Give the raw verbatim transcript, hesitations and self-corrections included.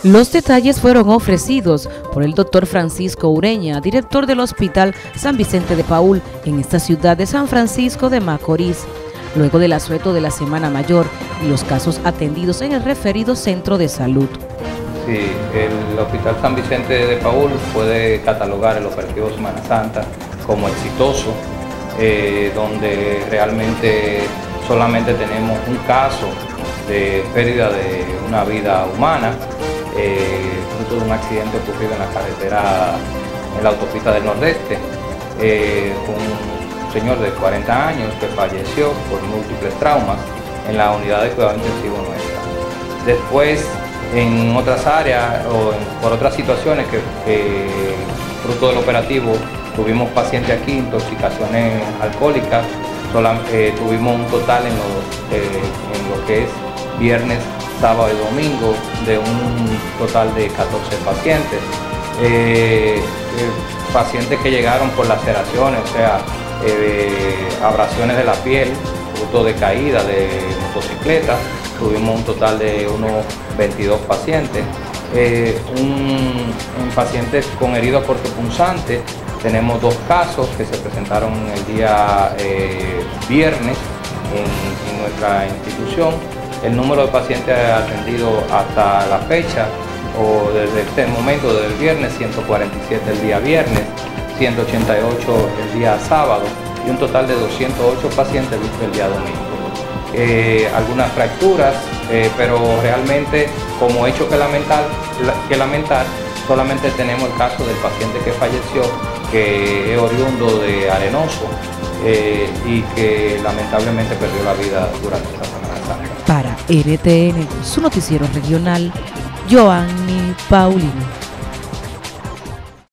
Los detalles fueron ofrecidos por el doctor Francisco Ureña, director del Hospital San Vicente de Paúl en esta ciudad de San Francisco de Macorís, luego del asueto de la Semana Mayor y los casos atendidos en el referido centro de salud. Sí, el Hospital San Vicente de Paúl puede catalogar el operativo Semana Santa como exitoso, eh, donde realmente solamente tenemos un caso de pérdida de una vida humana, eh, fruto de un accidente ocurrido en la carretera, en la autopista del Nordeste, eh, un señor de cuarenta años que falleció por múltiples traumas en la unidad de cuidado intensivo nuestra. Después, en otras áreas o en, por otras situaciones que, que fruto del operativo tuvimos pacientes aquí, intoxicaciones alcohólicas, sola, eh, tuvimos un total en lo, eh, en lo que es viernes, sábado y domingo de un total de catorce pacientes. Eh, eh, pacientes que llegaron por laceraciones, o sea, eh, abrasiones de la piel, fruto de caída de motocicleta. Tuvimos un total de unos veintidós pacientes. Eh, un, un pacientes con heridos cortopunzantes, tenemos dos casos que se presentaron el día eh, viernes en, en nuestra institución. El número de pacientes atendidos hasta la fecha, o desde este momento, desde el viernes, ciento cuarenta y siete el día viernes, ciento ochenta y ocho el día sábado y un total de doscientos ocho pacientes el día domingo. Eh, algunas fracturas, eh, pero realmente como hecho que lamentar, que lamentar, solamente tenemos el caso del paciente que falleció, que es oriundo de Arenoso eh, y que lamentablemente perdió la vida durante esta Semana Santa. Para N T N, su noticiero regional, Joanny Paulino.